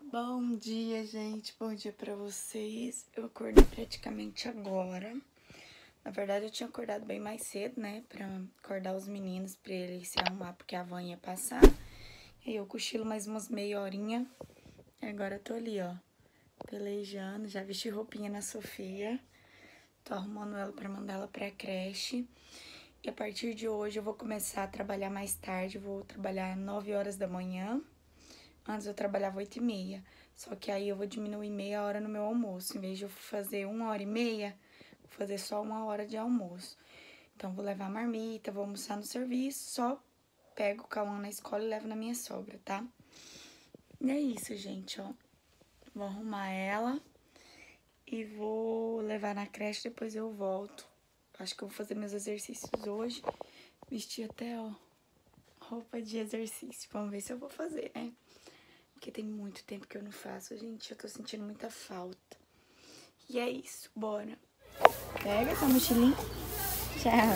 Bom dia, gente. Bom dia pra vocês. Eu acordei praticamente agora. Na verdade, eu tinha acordado bem mais cedo, né? Pra acordar os meninos, pra eles se arrumar, porque a van ia passar. E eu cochilo mais umas meia horinha. E agora eu tô ali, ó, pelejando. Já vesti roupinha na Sofia. Tô arrumando ela pra mandar ela pra creche. E a partir de hoje eu vou começar a trabalhar mais tarde. Vou trabalhar 9 horas da manhã. Antes eu trabalhava 8h30, só que aí eu vou diminuir meia hora no meu almoço. Em vez de eu fazer 1h30, vou fazer só 1 hora de almoço. Então, vou levar a marmita, vou almoçar no serviço, só pego o Cauã na escola e levo na minha sogra, tá? E é isso, gente, ó. Vou arrumar ela e vou levar na creche, depois eu volto. Acho que eu vou fazer meus exercícios hoje. Vestir até, ó, roupa de exercício. Vamos ver se eu vou fazer, né? Porque tem muito tempo que eu não faço, gente. Eu tô sentindo muita falta. E é isso, bora. Pega essa mochilinha. Tchau.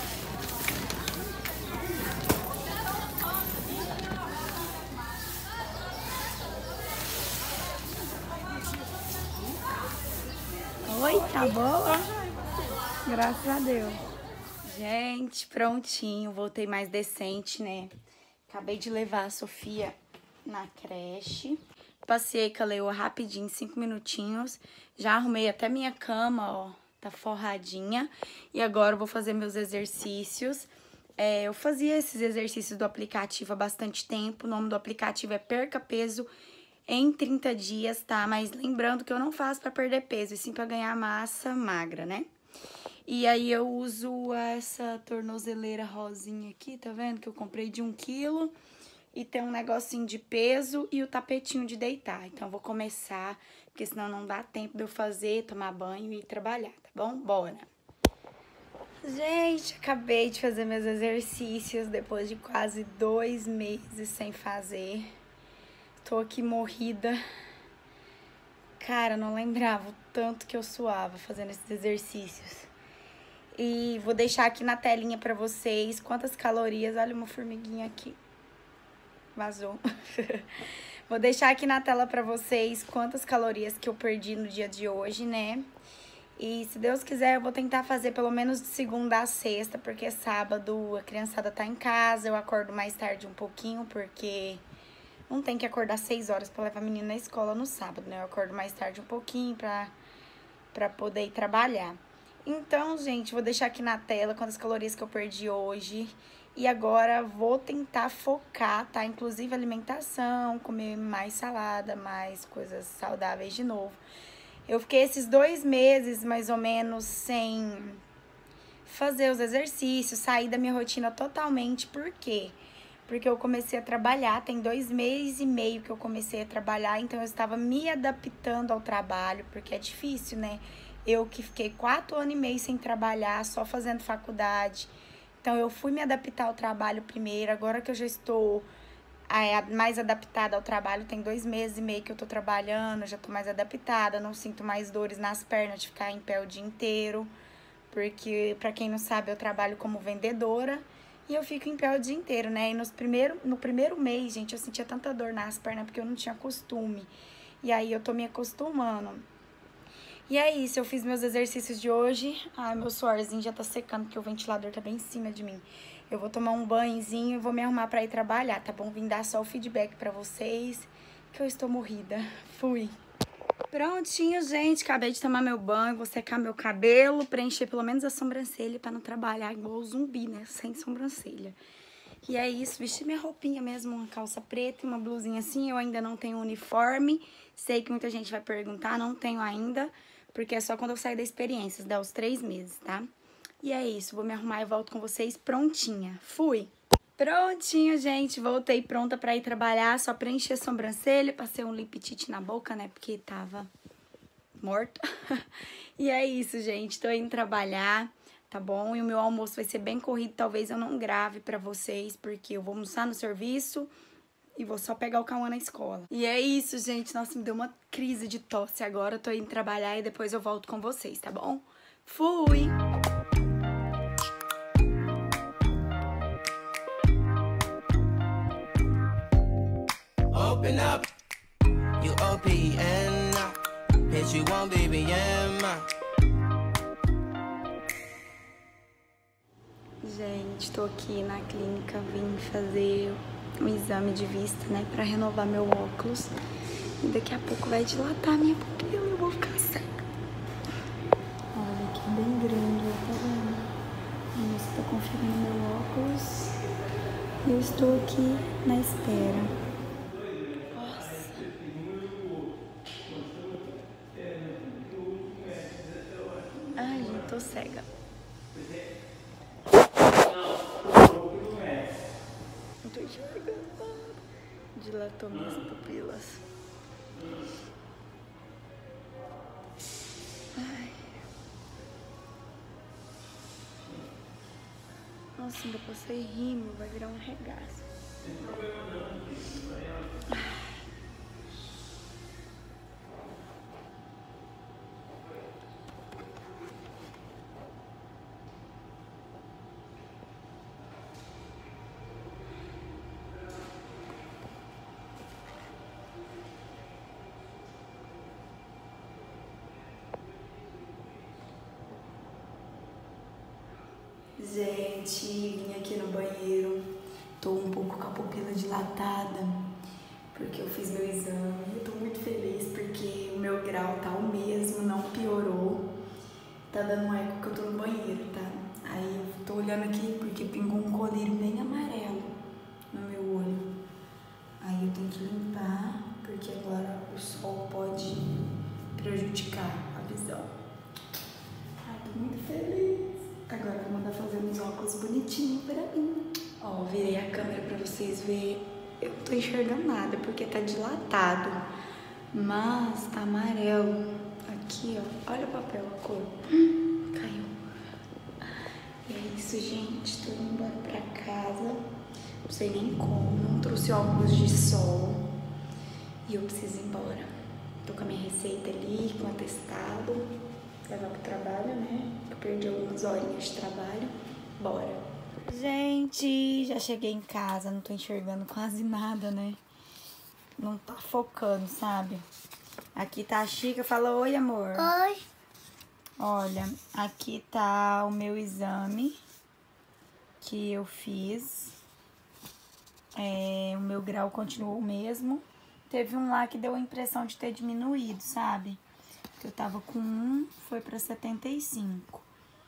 Oi, tá boa? Graças a Deus. Gente, prontinho. Voltei mais decente, né? Acabei de levar a Sofia na creche. Passei com a Leoa rapidinho, 5 minutinhos. Já arrumei até minha cama, ó, tá forradinha. E agora eu vou fazer meus exercícios. Eu fazia esses exercícios do aplicativo há bastante tempo. O nome do aplicativo é Perca Peso em 30 dias, tá? Mas lembrando que eu não faço pra perder peso, e sim pra ganhar massa magra, né? E aí eu uso essa tornozeleira rosinha aqui, tá vendo? Que eu comprei de 1 quilo. E tem um negocinho de peso e o tapetinho de deitar. Então, eu vou começar, porque senão não dá tempo de eu fazer, tomar banho e trabalhar, tá bom? Bora! Gente, acabei de fazer meus exercícios depois de quase 2 meses sem fazer. Tô aqui morrida. Cara, não lembrava o tanto que eu suava fazendo esses exercícios. E vou deixar aqui na telinha pra vocês quantas calorias. Olha uma formiguinha aqui. Vazou. Vou deixar aqui na tela pra vocês quantas calorias que eu perdi no dia de hoje, né? E se Deus quiser, eu vou tentar fazer pelo menos de segunda a sexta, porque sábado a criançada tá em casa, eu acordo mais tarde um pouquinho, porque não tem que acordar 6 horas pra levar a menina na escola no sábado, né? Eu acordo mais tarde um pouquinho pra poder ir trabalhar. Então, gente, vou deixar aqui na tela quantas calorias que eu perdi hoje. E agora vou tentar focar, tá? Inclusive alimentação, comer mais salada, mais coisas saudáveis de novo. Eu fiquei esses 2 meses, mais ou menos, sem fazer os exercícios, sair da minha rotina totalmente. Por quê? Porque eu comecei a trabalhar, tem 2 meses e meio que eu comecei a trabalhar, então eu estava me adaptando ao trabalho, porque é difícil, né? Eu que fiquei 4 anos e meio sem trabalhar, só fazendo faculdade. Então, eu fui me adaptar ao trabalho primeiro. Agora que eu já estou mais adaptada ao trabalho, tem 2 meses e meio que eu tô trabalhando, já tô mais adaptada, não sinto mais dores nas pernas de ficar em pé o dia inteiro. Porque, pra quem não sabe, eu trabalho como vendedora e eu fico em pé o dia inteiro, né? E no primeiro mês, gente, eu sentia tanta dor nas pernas porque eu não tinha costume. E aí, eu tô me acostumando. E é isso, eu fiz meus exercícios de hoje. Ai, meu suorzinho já tá secando, porque o ventilador tá bem em cima de mim. Eu vou tomar um banhozinho e vou me arrumar pra ir trabalhar, tá bom? Vim dar só o feedback pra vocês, que eu estou morrida. Fui! Prontinho, gente. Acabei de tomar meu banho, vou secar meu cabelo, preencher pelo menos a sobrancelha pra não trabalhar igual o zumbi, né? Sem sobrancelha. E é isso, vesti minha roupinha mesmo, uma calça preta e uma blusinha assim. Eu ainda não tenho uniforme. Sei que muita gente vai perguntar, não tenho ainda. Porque é só quando eu sair da experiência, dá os 3 meses, tá? E é isso, vou me arrumar e volto com vocês prontinha. Fui! Prontinho, gente, voltei pronta pra ir trabalhar, só preencher a sobrancelha, passei um lip tint na boca, né, porque tava morta. E é isso, gente, tô indo trabalhar, tá bom? E o meu almoço vai ser bem corrido, talvez eu não grave pra vocês, porque eu vou almoçar no serviço e vou só pegar o Cauã na escola. E é isso, gente. Nossa, me deu uma crise de tosse agora. Eu tô indo trabalhar e depois eu volto com vocês, tá bom? Fui! Open up. You OPN, bitch, you won't BBM. Gente, tô aqui na clínica, vim fazer um exame de vista, né, pra renovar meu óculos. E daqui a pouco vai dilatar minha pupila e eu vou ficar cega. Olha aqui, bem grande, ó, tá vendo? A moça tá conferindo meu óculos. E eu estou aqui na espera. Nossa. Ai, gente, tô cega. Não tô enxergando nada. Dilatou minhas pupilas. Ai. Nossa, ainda passei rímel, vai virar um regaço. Gente, vim aqui no banheiro, tô um pouco com a pupila dilatada, porque eu fiz meu exame. Eu tô muito feliz porque o meu grau tá o mesmo, não piorou. Tá dando um eco que eu tô no banheiro, tá? Aí eu tô olhando aqui porque pingou um colírio bem amarelo no meu olho. Aí eu tenho que limpar, porque agora o sol pode prejudicar a visão. Ai, tô muito feliz. Agora eu vou mandar fazer uns óculos bonitinhos pra mim. Ó, virei a câmera pra vocês verem. Eu não tô enxergando nada porque tá dilatado, mas tá amarelo. Aqui, ó, olha o papel, a cor. Caiu. E é isso, gente. Tô indo embora pra casa. Não sei nem como. Não trouxe óculos de sol. E eu preciso ir embora. Tô com a minha receita ali, com o atestado. Levar pro trabalho, né? Eu perdi algumas horinhas de trabalho. Bora. Gente, já cheguei em casa. Não tô enxergando quase nada, né? Não tá focando, sabe? Aqui tá a Chica. Fala oi, amor. Oi. Olha, aqui tá o meu exame que eu fiz. O meu grau continuou o mesmo. Teve um lá que deu a impressão de ter diminuído, sabe? Eu tava com 1, foi pra 75.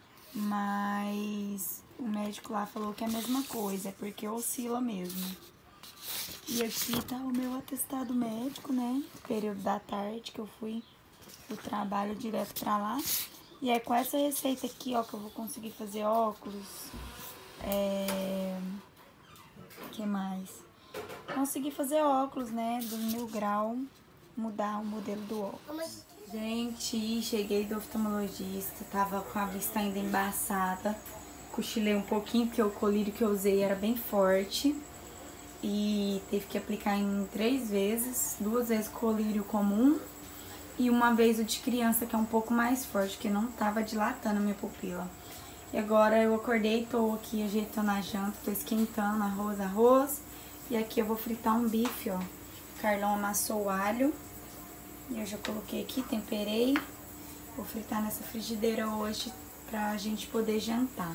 Mas o médico lá falou que é a mesma coisa, é porque oscila mesmo. E aqui tá o meu atestado médico, né? Período da tarde que eu fui do trabalho direto pra lá. E é com essa receita aqui, ó, que eu vou conseguir fazer óculos. Que mais? Consegui fazer óculos, né? Do meu grau, mudar o modelo do óculos. Gente, cheguei do oftalmologista, tava com a vista ainda embaçada. Cochilei um pouquinho, porque o colírio que eu usei era bem forte. E teve que aplicar em 3 vezes, 2 vezes colírio comum e uma vez o de criança, que é um pouco mais forte, que não tava dilatando a minha pupila. E agora eu acordei, tô aqui ajeitando a janta, tô esquentando arroz. E aqui eu vou fritar um bife, ó. O Carlão amassou o alho. E eu já coloquei aqui, temperei. Vou fritar nessa frigideira hoje pra gente poder jantar.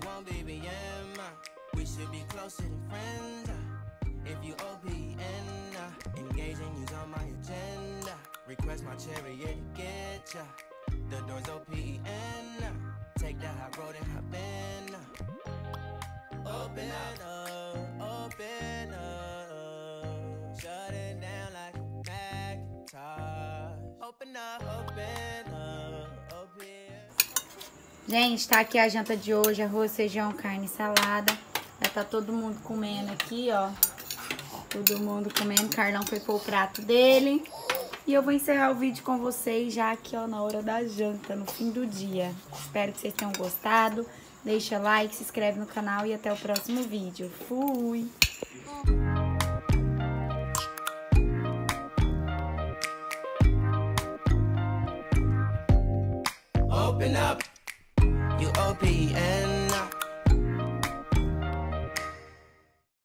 want, baby, we should be closer than friends. If you OPN, engaging you's on my agenda. Request my chariot to get ya. The door's OPN. Take that hot road and hop in. Open up, open up. Shut it down like a Macintosh. Open up, open up, open. Gente, tá aqui a janta de hoje, arroz, feijão, carne e salada. Já tá todo mundo comendo aqui, ó. Todo mundo comendo. Carlão foi pôr o prato dele. E eu vou encerrar o vídeo com vocês já aqui, ó, na hora da janta, no fim do dia. Espero que vocês tenham gostado. Deixa like, se inscreve no canal e até o próximo vídeo. Fui! Open up, you OPN.